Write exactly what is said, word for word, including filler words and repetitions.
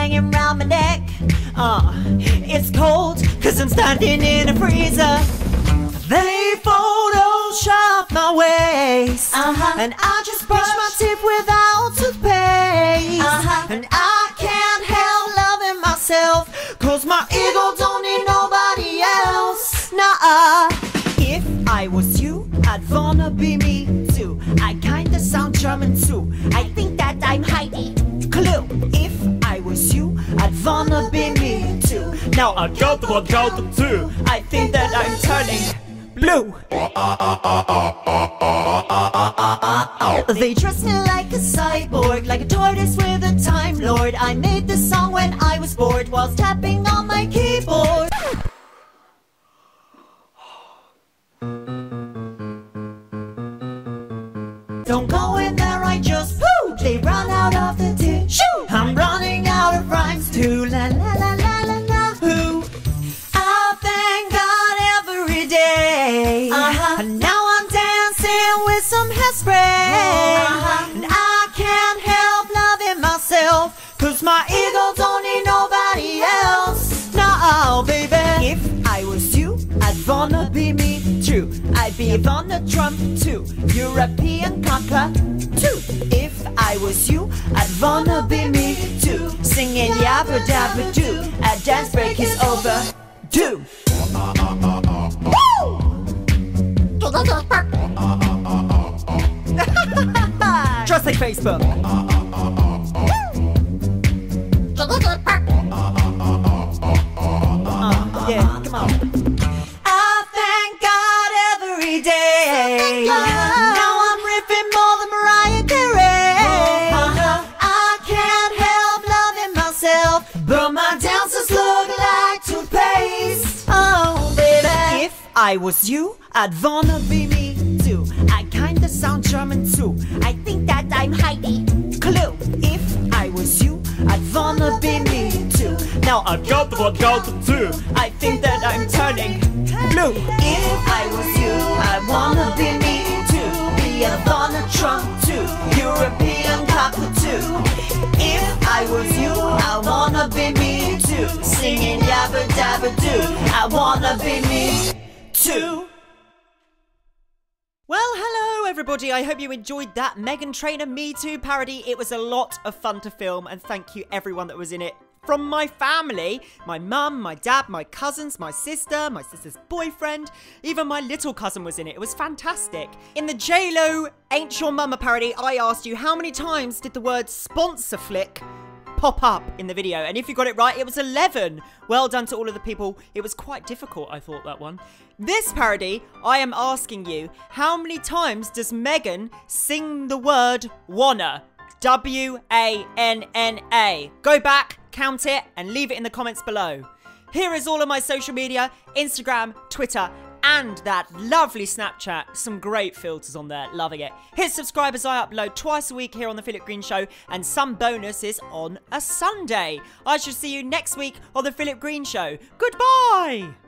hanging round my neck. Uh, it's cold, cause I'm standing in a freezer. They Photoshop my waist, uh-huh. and I just brush my teeth without toothpaste. Uh-huh. And I can't help loving myself, cause my ego don't need nobody else. Nah, if I was you, I'd wanna be me too. I kinda sound German too. I think that I'm Heidi Clue. If I was you, I'd wanna be me too. Now I got the one, got the two. I think that I'm turning blue. They dress me like a cyborg, like a tortoise with a Time Lord. I made this song when I was bored, whilst tapping on my keyboard. Don't go in there, I just poo. They run out of the tissue. I'm running out of rhymes too. La la la la la la. Who? I thank God every day. Uh-huh. And now I'm dancing with some hairspray. Uh-huh. And I can't help loving myself, cause my ego don't need nobody else. No, baby. If I was you, I'd wanna be me too. I'd be on the Trump too. European conquer too. If I was you, I'd wanna be me too. Singing yabba dabba doo. A dance break is over. Do. Woo! Just like Facebook. Uh, yeah, come on. I thank God every day. Now I'm ripping more than Mariah Carey. I can't help loving myself, but my dances look like toothpaste. Oh, baby. If I was you, I'd wanna be me too. I kinda sound German too. I think that I'm Heidi Clue. If I was you, I'd wanna be me too. Now I got the one, got the two. I think that I'm turning blue. If I was you, I wanna be me too. Be a Donald Trump too. European cockatoo. If I was you, I wanna be me too. Singing yabba dabba doo. I wanna be me too. Well, hello everybody, I hope you enjoyed that Meghan Trainor Me Too parody. It was a lot of fun to film, and thank you everyone that was in it. From my family, my mum, my dad, my cousins, my sister, my sister's boyfriend, even my little cousin was in it. It was fantastic. In the J Lo Ain't Your Mama parody, I asked you how many times did the word sponsor flick pop up in the video, and if you got it right, it was eleven. Well done to all of the people. It was quite difficult, I thought, that one. This parody, I am asking you, how many times does Meghan sing the word wanna? W A N N A. Go back, count it, and leave it in the comments below. Here is all of my social media, Instagram, Twitter, and that lovely Snapchat. Some great filters on there, loving it. Hit subscribe as I upload twice a week here on The Philip Green Show, and some bonuses on a Sunday. I shall see you next week on The Philip Green Show. Goodbye!